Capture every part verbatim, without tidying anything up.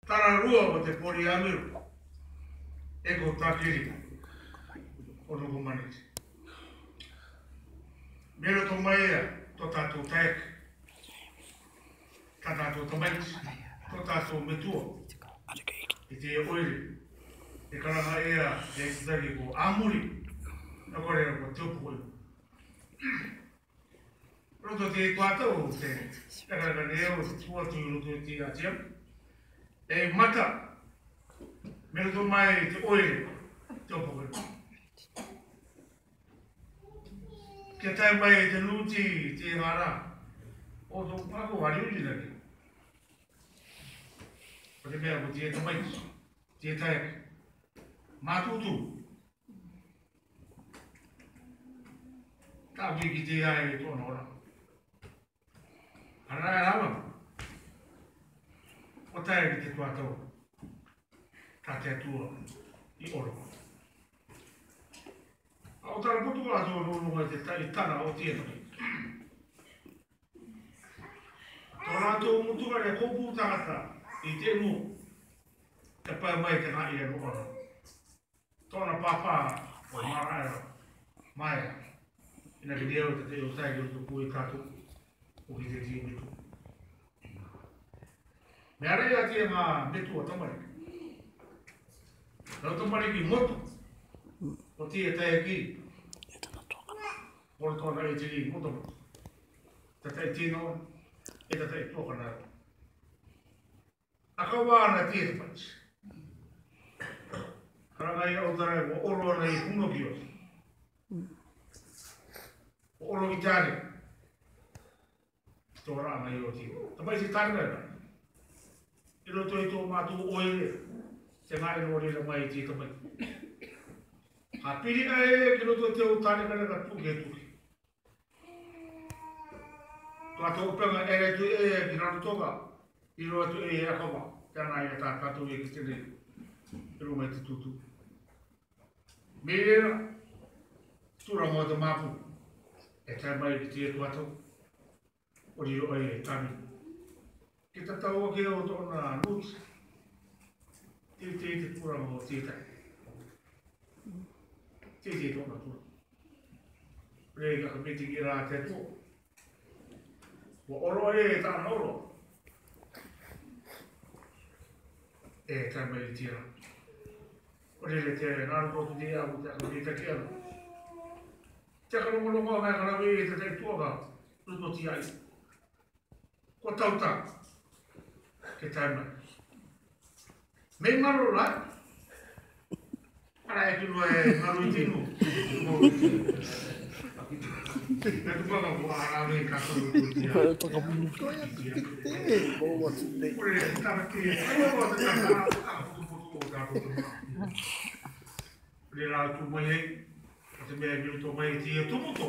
Tara rua o te pori amiru. Ego takiri. Ono ko maniti. Mero to maia, to tato taek. Ta tato tamaiti. To tato metua. I te oire. E karanga ea, e kitari ko amuri. Na kore ko te upu koe. Roto te tuatau te. Karanga neo, te tuatu i roto te atia. E mata. Mero to mai te oire. Te upu koe. Kia tai mai te luti, te ngara, o tō pako wari uri nake. O te mea ko te e tamai, te e tai, mātutu. Tā ki ki te ai e tōna ora. Ara e rawa. O tai ki te tuatau. Tā te atua i oro. O tara putu a tō rōnunga te tai tana o tiena. Tō rātou mutuka re kōpū tāngata i te nu te pai mai te ngai e rōra. Tōna pāpā o maraera maia. Ina ki reo te te o tai ki o tō pui tātou o ki te tiu mitu. Mea rei a tia ngā mitu a tamari. Rau tamari ki motu. O tia tai ki. Ora tōna e te ri moto. Ta tai tino, e ta tai tōka nara. Aka wāna tia te pati. Karangai au tarai o oro ana i puno ki o. O oro ki tāre. Tō rāna i o tia. Ta mai si tāre nara. I roto i tō mātu oere. Te ngā ero ore mai i tia ta mai. Ha piri ai ki roto te o tāre kare ka tuke e tuke. Tua tō penga ere tu e ki rano toka. I roa tu e e akawa. Tēnā i tā kato e ki tene. I roa mai te tutu. Me era. Tura mua te mapu. E tai mai ki te e tua tau. Ori roa e tami. Ki ta tau ake o tōna nut. Te te te tura mua te tai. Te te tōna tura. Rei ka ka miti ki rā te tō. Wa oro e tāna oro. E tai mai i tira. Ore le te ngāru kōtu te au te aka te taki ana. Te aka rongo mai karawe e te tai tuaga. Ruto ti ai. Ko tauta. Ke tai mai. Me ngaro rai. Ara e kino e ngaro i tino. E tu paka ko ara me ka ko ti. Ko paka mu ko ya te bo wa te. Ore ta ki ai ko ta ta ko ta ko. Le la tu mai te me ni to mai ti tu moto.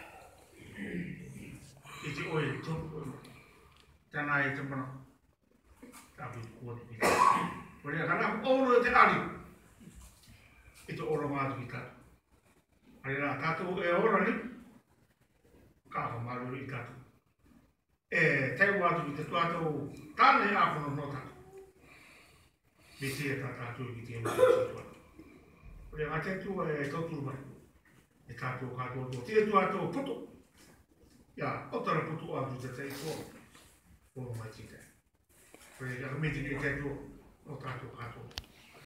E ti oi tu. Ta nai te mana. Ta bi ko ti. Ore kana oro te ari. E to oro ma ki ta. Ai la ta tu e oro ni. Kaha maru i tatu. E tei watu ki te tuatau tāne a kono no tatu. Me tia tā tātou ki te mara ki tuatau. Ore ngā te tua e tauturu mai. E tātou kātou tō. Tia tuatau puto. Ia, otara puto atu te tei tua. Ono mai ki te. Ore ka miti ki te tua. O tātou kātou.